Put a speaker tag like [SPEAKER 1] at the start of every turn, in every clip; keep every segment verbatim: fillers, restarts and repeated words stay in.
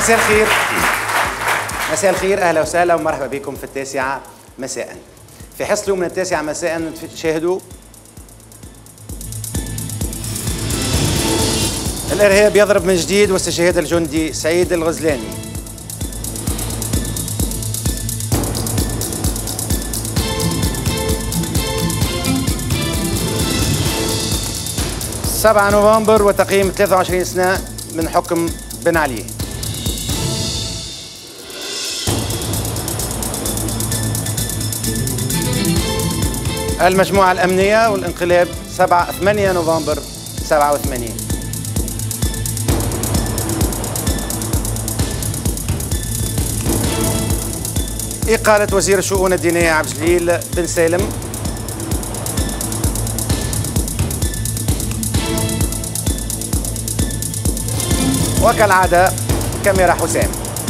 [SPEAKER 1] مساء الخير. مساء الخير، اهلا وسهلا ومرحبا بكم في التاسعة مساء. في حصة اليوم من التاسعة مساء تشاهدوا الإرهاب يضرب من جديد واستشهاد الجندي سعيد الغزلاني. سبعة نوفمبر وتقييم ثلاثة وعشرين سنة من حكم بن علي. المجموعة الأمنية والانقلاب سبعة ثمانية نوفمبر سبعة وثمانين. إقالة وزير الشؤون الدينية عبد الجليل بن سالم. وكالعادة كاميرا حسام.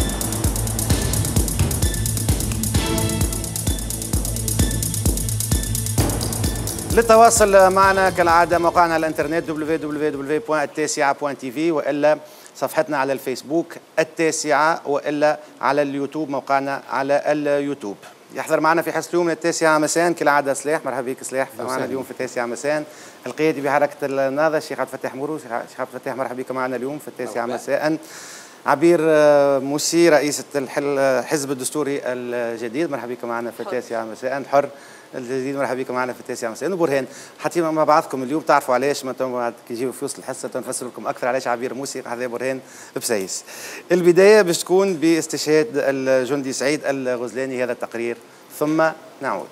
[SPEAKER 1] للتواصل معنا كالعادة موقعنا على الانترنت دبليو دبليو دبليو دوت التاسعة دوت تي في وإلا صفحتنا على الفيسبوك التاسعة وإلا على اليوتيوب موقعنا على اليوتيوب. يحضر معنا في حصة اليوم من التاسعة مساء كالعادة سلاح. مرحبا بك سلاح معنا اليوم في التاسعة مساء. القيادي بحركة النهضة الشيخ عبد الفتاح مرو. الشيخ عبد الفتاح مرحبا بك معنا اليوم في التاسعة مساء. عبير موسي رئيسة الحزب الدستوري الجديد مرحبا بك معنا في التاسعة مساء. حر الجديد مرحبا بكم معنا في التاسعة مساء. وبرهان حتى مع بعضكم اليوم تعرفوا علاش ما بعد كي يجيو في وسط الحصه تنفسر لكم اكثر علاش عبير موسي هذا برهان بسيس. البدايه باش تكون باستشهاد الجندي سعيد الغزلاني. هذا التقرير ثم نعود.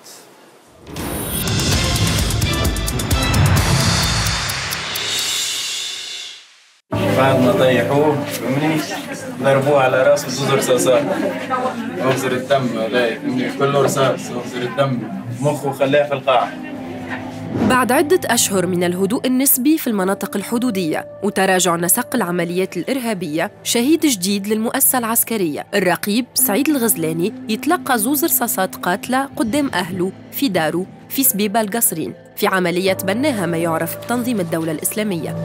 [SPEAKER 2] بعد ما طيحوه فهمني ضربوه على راسه زوز رصاصات وغزر الدم لا كله رصاص وغزر الدم مخه خلاه في القاع.
[SPEAKER 3] بعد عدة أشهر من الهدوء النسبي في المناطق الحدودية وتراجع نسق العمليات الإرهابية، شهيد جديد للمؤسسة العسكرية الرقيب سعيد الغزلاني يتلقى زوز رصاصات قاتلة قدام أهله في داره في سبيبة القصرين في عملية بناها ما يعرف بتنظيم الدولة الإسلامية.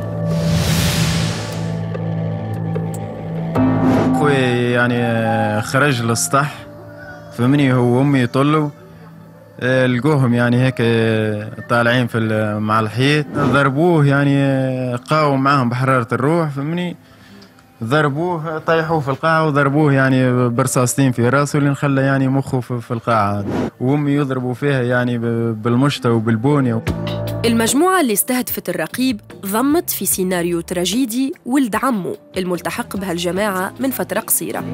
[SPEAKER 2] أخوي يعني خرج للسطح فمني هو وأمي يطلوا لقوهم يعني هيك طالعين في مع الحيط ضربوه يعني قاوم معهم بحرارة الروح فمني ضربوه طيحوه في القاعة وضربوه يعني برصاصتين في راسه اللي نخلى يعني مخه في القاعة وأمي يضربوا فيها يعني بالمشطة وبالبوني.
[SPEAKER 3] المجموعة اللي استهدفت الرقيب ضمت في سيناريو تراجيدي ولد عمه الملتحق بهالجماعة من فترة قصيرة.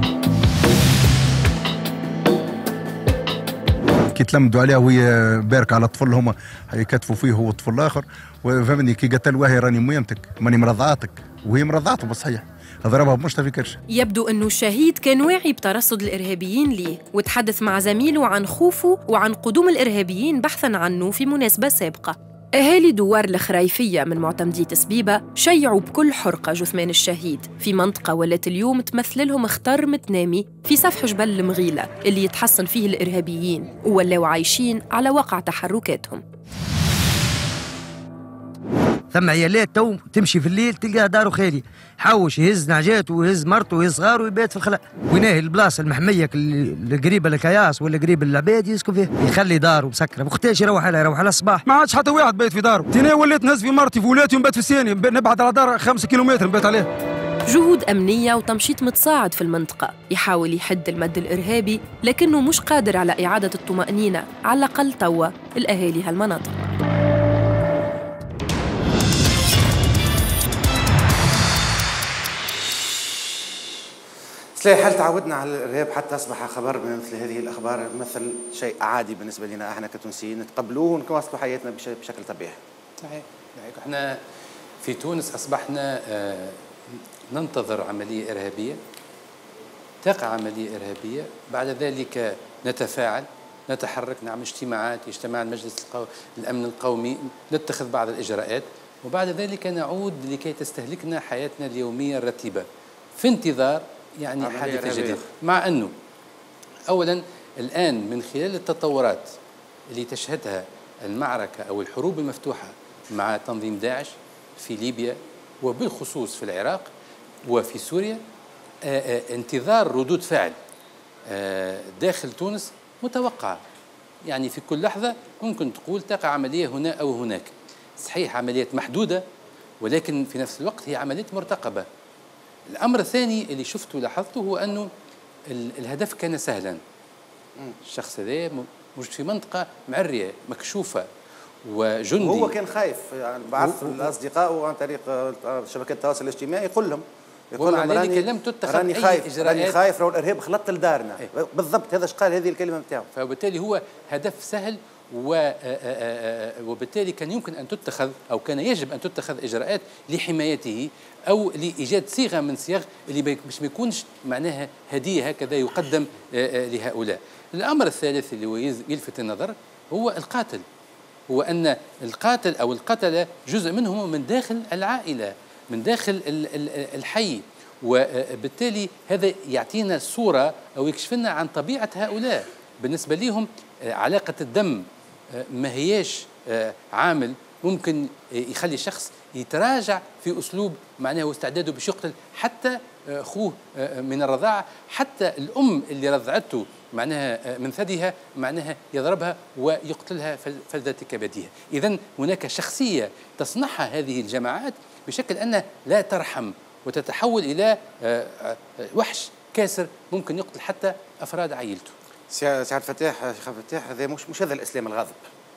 [SPEAKER 4] كي تلمدوا عليه وهي بارك على طفل هما يكتفوا فيه هو الطفل الآخر وفهمني كي قتل وهي راني ميمتك ماني مرضعاتك وهي مرضعته بالصحيح ضربها بمشطة في كرش.
[SPEAKER 3] يبدو أنه الشهيد كان واعي بترصد الإرهابيين ليه وتحدث مع زميله عن خوفه وعن قدوم الإرهابيين بحثاً عنه في مناسبة سابقة. أهالي دوار الخرايفية من معتمدية سبيبة شيعوا بكل حرقة جثمان الشهيد في منطقة ولات اليوم تمثل لهم اختار متنامي في سفح جبل المغيلة اللي يتحصن فيه الإرهابيين وولاو عايشين على وقع تحركاتهم.
[SPEAKER 5] ثم عيالات تو تمشي في الليل تلقاه دارو خالي حوش يهز نعجاته ويهز مرته ويهز صغاره ويبات في الخلاء ويناهي البلاصه المحميه القريبه للكياس ولا قريب للعباد يسكن فيه يخلي داره مسكره وقتاش يروح عليها يروح على الصباح
[SPEAKER 6] ما عادش حتى واحد بيت في داره. تيني وليت نهز في مرتي في ولاتي ونبات في الثاني نبعد على دار خمسة كيلومتر نبات عليه.
[SPEAKER 3] جهود أمنية وتمشيط متصاعد في المنطقة يحاول يحد المد الإرهابي لكنه مش قادر على إعادة الطمأنينة على الأقل توا الأهالي هالمناطق.
[SPEAKER 1] سلاح هل تعودنا على الإرهاب حتى أصبح خبر مثل هذه الأخبار مثل شيء عادي بالنسبة لنا احنا كتونسيين نتقبلوه ونواصلوا حياتنا بشكل طبيعي؟
[SPEAKER 7] صحيح. احنا في تونس أصبحنا ننتظر عملية إرهابية، تقع عملية إرهابية، بعد ذلك نتفاعل، نتحرك، نعمل اجتماعات، يجتمع المجلس القو... الأمن القومي، نتخذ بعض الإجراءات، وبعد ذلك نعود لكي تستهلكنا حياتنا اليومية الرتيبة في انتظار يعني حادثة جديدة. مع أنه أولا الآن من خلال التطورات اللي تشهدها المعركة أو الحروب المفتوحة مع تنظيم داعش في ليبيا وبالخصوص في العراق وفي سوريا، انتظار ردود فعل داخل تونس متوقعة. يعني في كل لحظة ممكن تقول تقع عملية هنا أو هناك. صحيح عمليات محدودة، ولكن في نفس الوقت هي عمليات مرتقبة. الأمر الثاني اللي شفته ولاحظته هو أنه الهدف كان سهلا. الشخص هذا مش في منطقة معرية مكشوفة وجندي،
[SPEAKER 1] هو كان خايف. يعني بعث الأصدقاء عن طريق شبكات التواصل الاجتماعي يقول لهم يقول لهم راني
[SPEAKER 7] لم تتخذ
[SPEAKER 1] راني
[SPEAKER 7] أي
[SPEAKER 1] خايف
[SPEAKER 7] إجراءات،
[SPEAKER 1] راني خايف راهو الإرهاب خلط لدارنا. إيه؟ بالضبط هذا اش قال، هذه الكلمة نتاعو.
[SPEAKER 7] فبالتالي هو هدف سهل، وبالتالي كان يمكن أن تتخذ أو كان يجب أن تتخذ إجراءات لحمايته أو لإيجاد صيغة من صيغ اللي مش ما يكونش معناها هدية هكذا يقدم لهؤلاء. الأمر الثالث اللي هو يلفت النظر هو القاتل، هو أن القاتل أو القتلة جزء منهم من داخل العائلة، من داخل الحي، وبالتالي هذا يعطينا صورة أو يكشف لنا عن طبيعة هؤلاء. بالنسبة لهم علاقة الدم ما هياش عامل ممكن يخلي شخص يتراجع في أسلوب معناه واستعداده باش يقتل حتى أخوه من الرضاعة، حتى الأم اللي رضعته معناها من ثديها معناها يضربها ويقتلها فلذة كبدها. إذن هناك شخصية تصنعها هذه الجماعات بشكل أنها لا ترحم وتتحول إلى وحش كاسر ممكن يقتل حتى أفراد عائلته.
[SPEAKER 1] سعد فتاح شيخ فتاح، هذا مش مش هذا الإسلام الغاضب.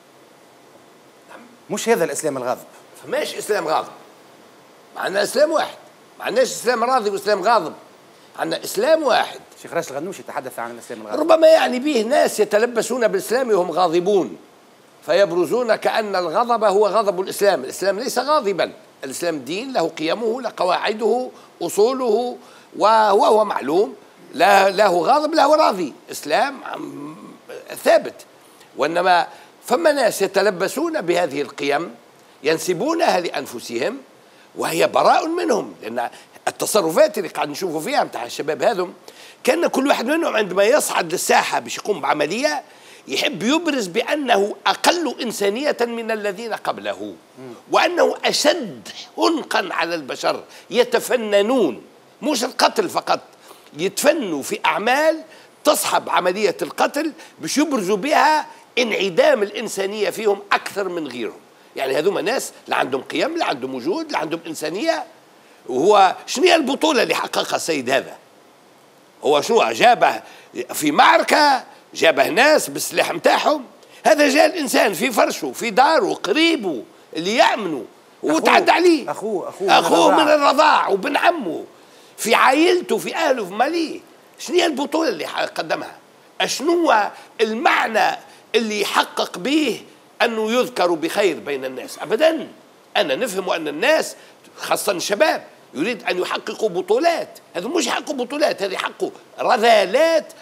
[SPEAKER 1] مش هذا الإسلام الغاضب.
[SPEAKER 8] فماش إسلام غاضب. معنا إسلام واحد. ما عندناش إسلام راضي وإسلام غاضب. عندنا إسلام واحد.
[SPEAKER 1] شيخ راشد الغنوشي يتحدث عن الإسلام الغاضب.
[SPEAKER 8] ربما يعني به ناس يتلبسون بالإسلام وهم غاضبون، فيبرزون كأن الغضب هو غضب الإسلام. الإسلام ليس غاضبا. الإسلام دين له قيمه، له قواعده، أصوله، وهو معلوم. لا له غاضب له راضي. إسلام ثابت. وإنما فما ناس يتلبسون بهذه القيم ينسبونها لأنفسهم وهي براء منهم، لأن التصرفات اللي قاعد نشوفوا فيها متاع الشباب هذم كان كل واحد منهم عندما يصعد للساحة باش يقوم بعملية يحب يبرز بأنه أقل إنسانية من الذين قبله، وأنه أشد حنقا على البشر. يتفننون، مش القتل فقط، يتفنوا في أعمال تصحب عملية القتل باش يبرزوا بها انعدام الإنسانية فيهم أكثر من غيرهم. يعني هذوما ناس لا عندهم قيم، لا عندهم وجود، لا عندهم إنسانية. وهو شنو هي البطولة اللي حققها السيد هذا؟ هو شنو جابه في معركة، جابه ناس بالسلاح متاعهم؟ هذا جاء الإنسان في فرشه، في داره، قريبه اللي يأمنه وتعدى عليه.
[SPEAKER 1] أخوه أخوه,
[SPEAKER 8] أخوه من الرضاع وبن عمه، في عائلته، في أهله، في ماليه. شنو هي البطولة اللي قدمها؟ شنو المعنى اللي يحقق به أنه يذكر بخير بين الناس؟ أبدا. أنا نفهم أن الناس خاصة الشباب يريد أن يحققوا بطولات. هذا مش يحققوا بطولات، هذا يحققوا رذالات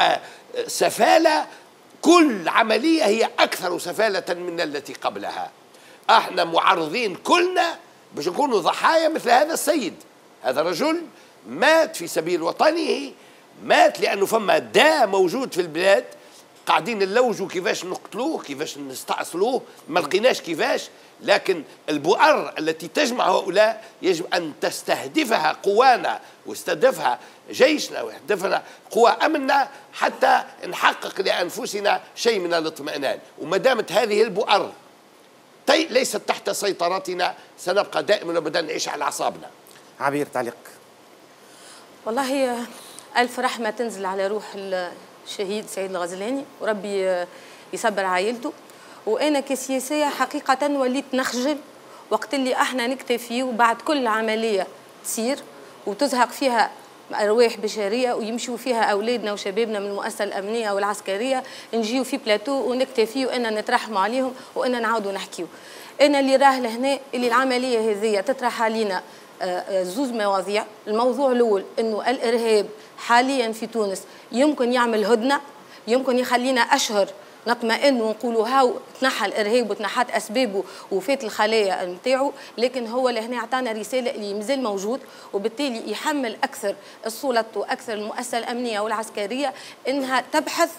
[SPEAKER 8] وسفالة. كل عملية هي أكثر سفالة من التي قبلها. احنا معرضين كلنا باش نكونوا ضحايا مثل هذا السيد. هذا رجل مات في سبيل وطنه، مات لأنه فما داء موجود في البلاد قاعدين نلوجوا كيفاش نقتلوه، كيفاش نستأصلوه، ما لقيناش كيفاش. لكن البؤر التي تجمع هؤلاء يجب أن تستهدفها قوانا واستهدفها جيشنا ويستهدفنا قوى أمننا حتى نحقق لأنفسنا شيء من الاطمئنان. وما دامت هذه البؤر ليست تحت سيطرتنا سنبقى دائما وابدا نعيش على أعصابنا.
[SPEAKER 1] عبير تعليق.
[SPEAKER 9] والله ألف رحمة تنزل على روح الشهيد سعيد الغزلاني وربي يصبر عائلته. وأنا كسياسية حقيقة وليت نخجل وقت اللي احنا نكتفي وبعد كل عملية تصير وتزهق فيها أرواح بشرية ويمشوا فيها أولادنا وشبابنا من المؤسسة الأمنية والعسكرية، نجيو في بلاتو ونكتفي وأنا نترحموا عليهم وأنا نعاودوا نحكيو. أنا اللي راه لهنا اللي العملية هذه تطرح علينا زوز مواضيع. الموضوع الأول أنه الإرهاب حاليا في تونس يمكن يعمل هدنة، يمكن يخلينا أشهر نطمئن ونقولوا هاو تنحى الارهاب وتنحات اسبابه وفات الخلايا نتاعو، لكن هو لهنا اعطانا رساله اللي مازال موجود، وبالتالي يحمل اكثر السلطه واكثر المؤسسه الامنيه والعسكريه انها تبحث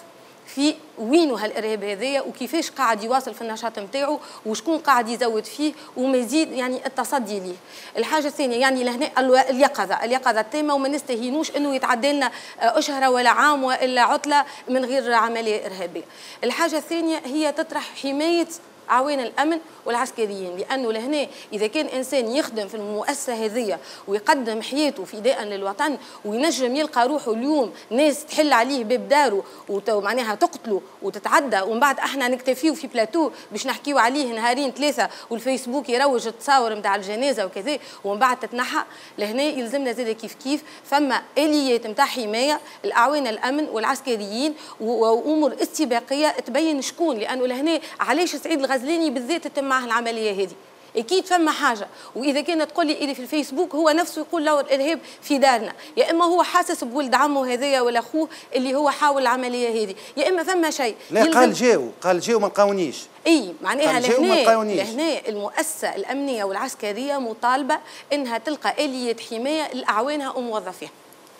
[SPEAKER 9] في وينو هالارهاب هذايا وكيفاش قاعد يواصل في النشاط نتاعو وشكون قاعد يزود فيه ومزيد يعني التصدي ليه. الحاجه الثانيه يعني لهنا اليقظه، اليقظه التامه وما نستهينوش انه يتعدى لنا اشهر ولا عام والا عطله من غير عمليه ارهابيه. الحاجه الثانيه هي تطرح حمايه عوان الامن والعسكريين، لانه لهنا اذا كان انسان يخدم في المؤسسه هذه ويقدم حياته فداء للوطن وينجم يلقى روحه اليوم ناس تحل عليه باب داره ومعناها تقتله وتتعدى ومن بعد احنا نكتفيو في بلاتو باش نحكيو عليه نهارين ثلاثه والفيسبوك يروج التصاور نتاع الجنازه وكذا ومن بعد تتنحى، لهنا يلزمنا زاد كيف كيف فما اليات نتاع حمايه الاعوان الامن والعسكريين وامور استباقيه تبين شكون، لانه لهنا علاش سعيد الغزلاني بالذات تتم معه العمليه هذه. اكيد فما حاجه، واذا كانت تقول لي اللي في الفيسبوك هو نفسه يقول له الارهاب في دارنا، يا اما هو حاسس بولد عمه هذايا ولا اخوه اللي هو حاول العمليه هذه، يا اما فما شيء
[SPEAKER 1] لا قال جاو قال جاو ما لقاونيش.
[SPEAKER 9] اي معناها لهنا لهنا المؤسسه الامنيه والعسكريه مطالبه انها تلقى اليات حمايه لاعوانها وموظفيها.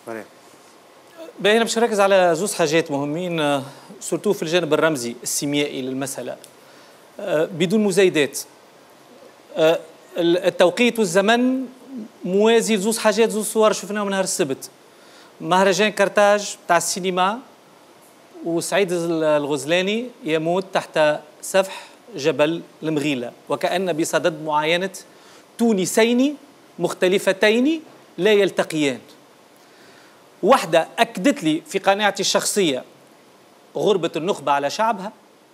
[SPEAKER 10] باهي باش نركز على زوز حاجات مهمين سورتو في الجانب الرمزي السيميائي للمساله بدون مزايدات. التوقيت والزمن موازي لزوز حاجات زوز صور شفناهم نهار السبت. مهرجان كرتاج تاع السينما وسعيد الغزلاني يموت تحت سفح جبل المغيلة وكأن بصدد معاينة تونسين مختلفتين لا يلتقيان. واحدة أكدت لي في قناعتي الشخصية غربة النخبة على شعبها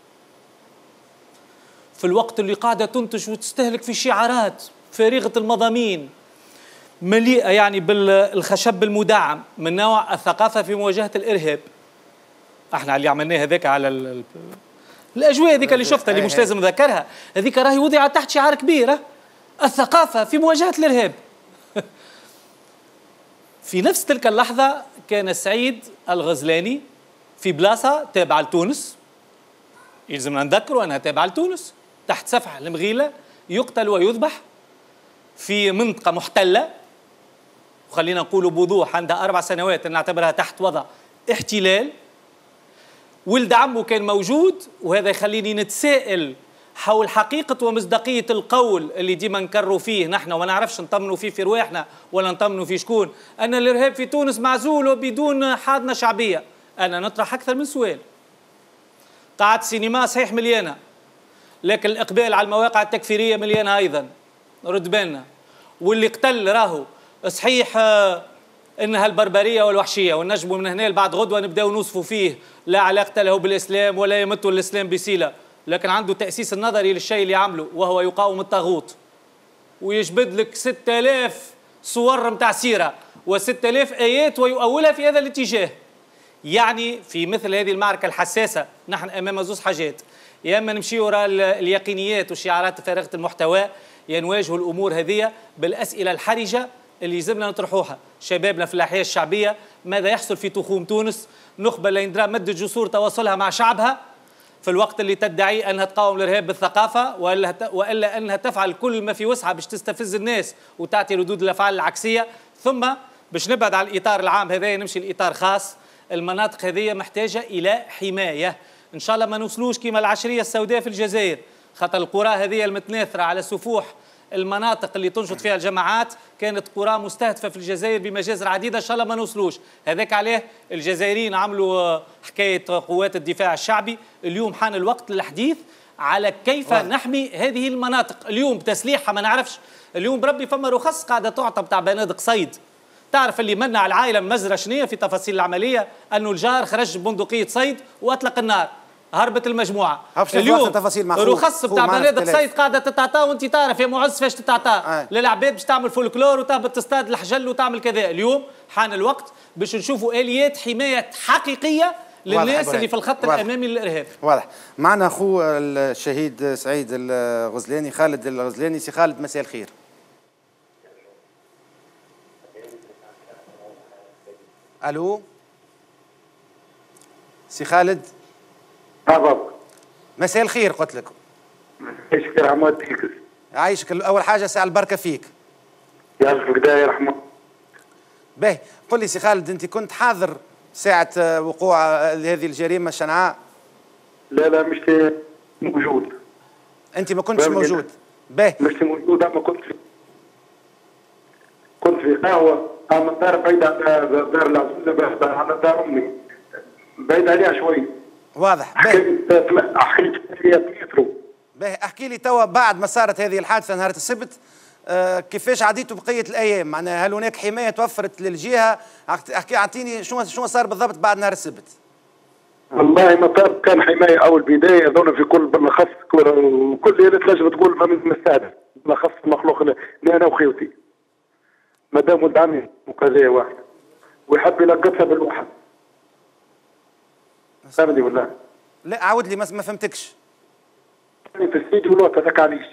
[SPEAKER 10] في الوقت اللي قاعدة تنتج وتستهلك في شعارات فارغة المضامين مليئة يعني بالخشب المدعم من نوع الثقافة في مواجهة الإرهاب. احنا اللي عملناه هذاك على ال... الأجواء هذيك اللي شفتها اللي مش لازم نذكرها، هذيك راهي وضعت تحت شعار كبير الثقافة في مواجهة الإرهاب. في نفس تلك اللحظة كان سعيد الغزلاني في بلاصة تابعة لتونس، يلزمنا نذكروا أنها تابعة لتونس، تحت سفح المغيلة يقتل ويذبح في منطقة محتلة، وخلينا نقول بوضوح عندها أربع سنوات نعتبرها تحت وضع احتلال. ولد عمه كان موجود، وهذا يخليني نتساءل حول حقيقة ومصداقية القول اللي ديما نكرروا فيه نحن وما نعرفش نطمنوا فيه في رواحنا ولا نطمنوا فيه شكون، أن الإرهاب في تونس معزول وبدون حاضنة شعبية. أنا نطرح أكثر من سؤال. قاعة سينما صحيح مليانة، لكن الإقبال على المواقع التكفيرية مليانة أيضا، رد بالنا. واللي قتل راهو صحيح إنها البربرية والوحشية، ونجموا من هنا لبعد غدوة نبداو نوصفوا فيه لا علاقة له بالإسلام ولا يمت الإسلام بسيلة، لكن عنده تأسيس النظري للشيء اللي عمله وهو يقاوم الطاغوت، ويجبد لك ستة آلاف صور متاع سيرة وستة آلاف آيات ويؤولها في هذا الاتجاه. يعني في مثل هذه المعركة الحساسة نحن أمام زوز حاجات، يا إما نمشي وراء اليقينيات والشعارات فارغة المحتوى، يا نواجهوا الأمور هذه بالأسئلة الحرجة اللي يلزمنا نطرحوها. شبابنا في الأحياء الشعبية ماذا يحصل في تخوم تونس؟ نخبة لا يندرى مد جسور تواصلها مع شعبها في الوقت اللي تدعي أنها تقاوم الإرهاب بالثقافة، وإلا, وإلا أنها تفعل كل ما في وسعها باش تستفز الناس وتعطي ردود الأفعال العكسية. ثم باش نبعد على الإطار العام هذا نمشي لإطار خاص. المناطق هذه محتاجة إلى حماية، إن شاء الله ما نوصلوش كما العشرية السوداء في الجزائر، خاطر القرى هذه المتناثرة على سفوح المناطق اللي تنشط فيها الجماعات كانت قرى مستهدفة في الجزائر بمجازر عديدة، إن شاء الله ما نوصلوش. هذاك عليه الجزائريين عملوا حكاية قوات الدفاع الشعبي. اليوم حان الوقت للحديث على كيف واحد. نحمي هذه المناطق اليوم بتسليحها. ما نعرفش اليوم بربي فما رخص قاعدة تعطى بتاع بنادق صيد. تعرف اللي منع العائلة مزرة شنية في تفاصيل العملية؟ أنه الجار خرج ببندقية صيد وأطلق النار، هربت المجموعة. اليوم رخص بتاع بنادق صيد قاعدة تتعطى، وانت تعرف يا معز فاش تتعطى آه. للعباد باش تعمل فولكلور وتهبط تصطاد الحجل وتعمل كذا. اليوم حان الوقت باش نشوفوا آليات حماية حقيقية للناس اللي في الخط واضح. الأمامي للإرهاب.
[SPEAKER 1] واضح. معنا أخوه الشهيد سعيد الغزلاني، خالد الغزلاني. سي خالد مساء الخير. ألو سي خالد.
[SPEAKER 11] بالضبط.
[SPEAKER 1] مساء الخير قلت لك.
[SPEAKER 11] يشكر عمودك.
[SPEAKER 1] عايشك. أول حاجة ساعة البركة فيك.
[SPEAKER 11] يعرفك داير رحمة.
[SPEAKER 1] باهي قل لي سي خالد، أنت كنت حاضر ساعة وقوع هذه الجريمة الشنعاء؟
[SPEAKER 11] لا لا مش موجود.
[SPEAKER 1] أنت ما كنتش موجود؟ باهي.
[SPEAKER 11] مش موجود، أما كنت في كنت في قهوة أما الدار بعيدة عن دار العزوزة، على دار أمي بعيد عليها شوي.
[SPEAKER 1] واضح.
[SPEAKER 11] باهي. حكيت فيها مترو.
[SPEAKER 1] باهي، احكي لي توا بعد ما صارت هذه الحادثة نهار السبت آه كيفاش عديتوا بقية الأيام؟ معناها هل هناك حماية توفرت للجهة؟ احكي أعطيني شنو شنو صار بالضبط بعد نهار السبت؟
[SPEAKER 11] والله مطار كان حماية أول بداية ظن في كل بالأخص كل ليلة تنجم تقول فمن مستعد بالأخص المخلوق اللي أنا وخيوتي مدام ولد عمي وكذا واحد ويحب يلقطها بالواحد. فهمتني ولا؟
[SPEAKER 1] لا عاود لي ما فهمتكش.
[SPEAKER 11] في الاستديو لوطا ذاك علاش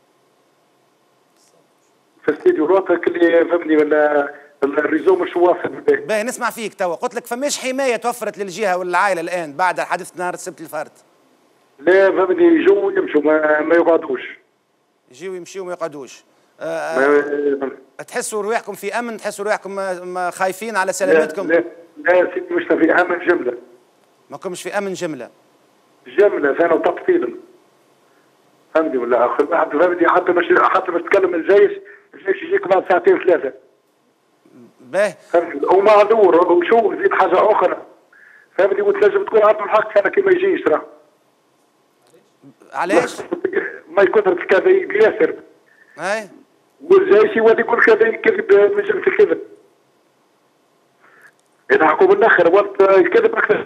[SPEAKER 11] في الاستديو لوطا اللي فهمني ولا الريزو مش واصل.
[SPEAKER 1] باهي نسمع فيك توا. قلت لك فماش حمايه توفرت للجهه والعائله الان بعد حادثه نهار السبت اللي فارت؟
[SPEAKER 11] لا فهمني يجوا ويمشوا ما, ما يقعدوش.
[SPEAKER 1] يجيوا ويمشيوا وما يقعدوش. أه تحسوا رواحكم في امن؟ تحسوا رواحكم خايفين على سلامتكم؟
[SPEAKER 11] لا لا, لا سيدي مش في امن جمله.
[SPEAKER 1] ما كنتش في امن جمله؟
[SPEAKER 11] جمله ثاني وتفصيلا. فهمتني ولا اخر واحد فهمتني حتى باش حتى باش تكلم الجيش الجيش يجيك بعد ساعتين ثلاثه.
[SPEAKER 1] باهي.
[SPEAKER 11] فهمتني ومعذور وشوف زيد حاجه اخرى فهمتني وتنجم تكون عارف الحق انا كي ما يجيش راه.
[SPEAKER 1] علاش؟
[SPEAKER 11] ما يكثر الكذب ياسر.
[SPEAKER 1] اي.
[SPEAKER 11] والجيش يولي يقول كذب كذب من جنس الكذب. يضحكوا بالاخر وقت الكذب اكثر.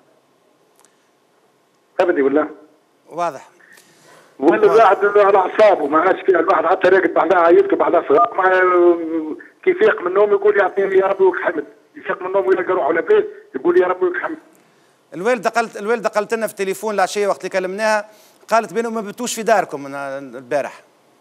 [SPEAKER 11] فهمتني ولا؟
[SPEAKER 1] واضح.
[SPEAKER 11] ولا الواحد على اعصابه ما عادش فيها الواحد حتى راقد بعدها يكتب على صغار مع كيف يفيق من النوم يقول يعطيني يا ربي وك حمد، يفيق من النوم ويلقى روحه لاباس يقول يا ربي وك حمد.
[SPEAKER 1] الوالده قالت الوالده قالت لنا في التليفون العشيه وقت اللي كلمناها قالت بينهم ما بتوش في داركم البارح.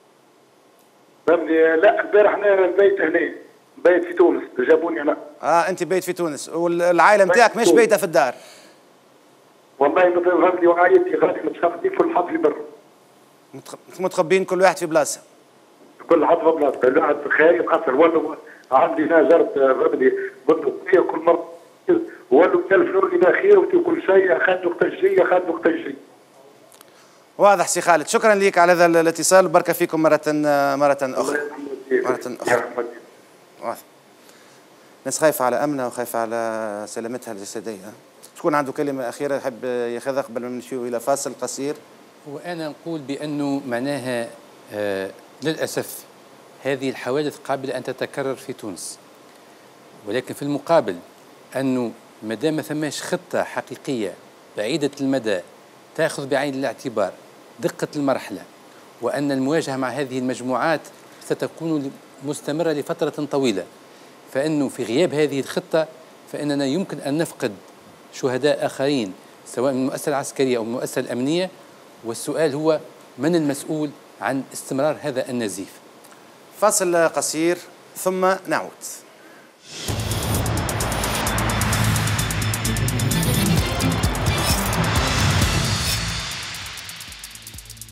[SPEAKER 11] فهمني لا البارح انا بيت هنا بيت في تونس جابوني هنا.
[SPEAKER 1] اه انت بيت في تونس والعائله نتاعك مش بيتها في الدار؟
[SPEAKER 11] والله فهمني وعائلتي غادي متخبطين كل حد في بر.
[SPEAKER 1] متخبين كل واحد في بلاصه.
[SPEAKER 11] كل حد في بلاصه، الواحد خايف خاطر ولو عندي ناجرت فهمني بندقيه كل مره ولو تلفونوا لي خير وكل شيء اخذ وقت الجي اخذ وقت الجي.
[SPEAKER 1] واضح سي خالد، شكرا لك على هذا الاتصال وبركه فيكم مره مرة اخرى. مرة اخرى. واضح. الناس خايفه على امنها وخايفه على سلامتها الجسديه. شكون عنده كلمه اخيره يحب ياخذها قبل ما نمشيو الى فاصل قصير؟
[SPEAKER 7] وأنا نقول بأنه معناها آه للأسف هذه الحوادث قابلة أن تتكرر في تونس، ولكن في المقابل أنه ما دام ما ثماش خطة حقيقية بعيدة المدى تأخذ بعين الاعتبار دقة المرحلة وأن المواجهة مع هذه المجموعات ستكون مستمرة لفترة طويلة، فإنه في غياب هذه الخطة فإننا يمكن أن نفقد شهداء آخرين سواء من المؤسسة العسكرية أو من المؤسسة الأمنية، والسؤال هو من المسؤول عن استمرار هذا النزيف؟
[SPEAKER 1] فاصل قصير ثم نعود.